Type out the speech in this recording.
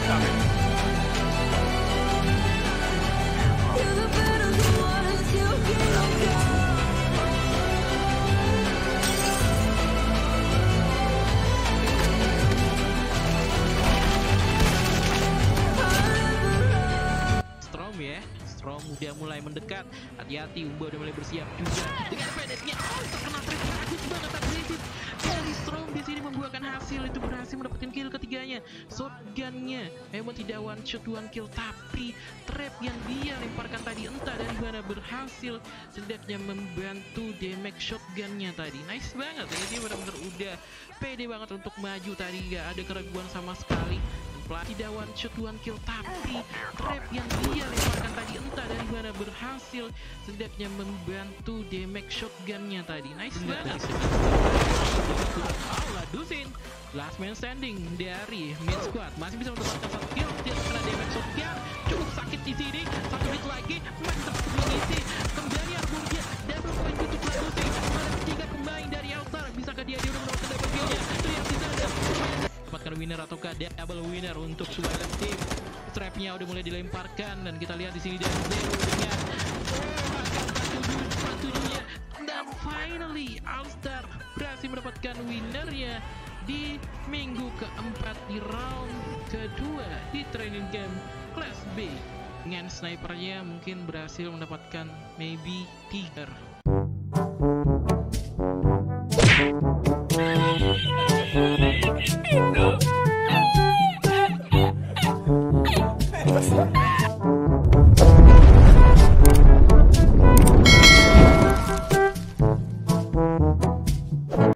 Strom udah mulai mendekat. Hati-hati, Umba udah mulai bersiap juga dengan pendeknya. Oh, terkena trip bagus banget agresif dari Strom di sini membuahkan hasil. Itu berhasil mendapatkan kill ketiganya. Shotgunnya memang tidak one shot one kill, tapi trap yang dia lemparkan tadi entah dari mana berhasil setidaknya membantu damage shotgunnya tadi. Nice banget ya, dia benar-benar udah pede banget untuk maju tadi, gak ada keraguan sama sekali. Tidak one shot one kill, tapi trap yang dia lemparkan tadi entah dari mana berhasil setidaknya membantu damage shotgunnya tadi. Nice banget. Dusin last man standing dari main squad masih bisa mendapatkan satu kill, tidak kena damage shotgun, cukup sakit di sini. Satu hit lagi masih tetap mengisi kembali Arburgia, double point untuk Dusin. Ada tiga pemain dari Altar, bisakah dia udah mendapatkan double killnya? Lihat di sana dapatkan winner ataukah double winner untuk suara tim. Trapnya udah mulai dilemparkan dan kita lihat di sini dari Zero dengan batunya, dan finally Alstar berhasil mendapatkan winnernya di minggu keempat di round kedua di training game Class B. Dengan snipernya mungkin berhasil mendapatkan maybe 3.